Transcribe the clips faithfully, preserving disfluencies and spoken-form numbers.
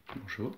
Bonjour.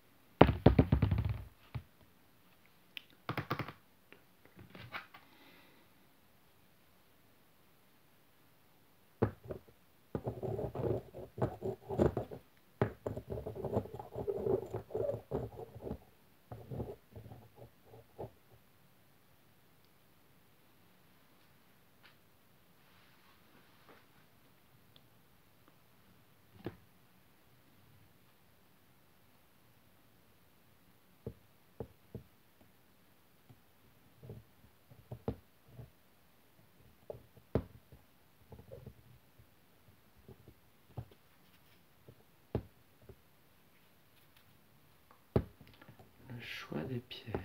Le choix des pierres.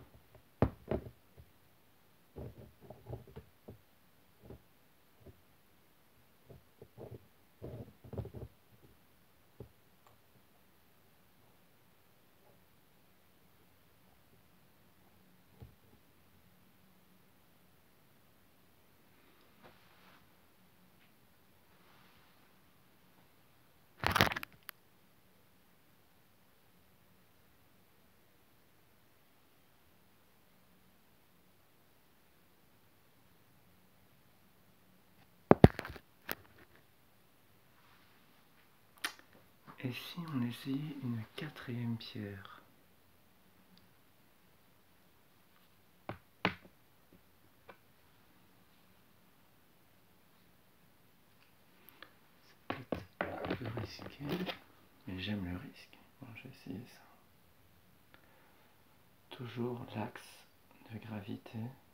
Et si on essayait une quatrième pierre? C'est peut-être un peu risqué, mais j'aime le risque. Bon, je vais essayer ça. Toujours l'axe de gravité.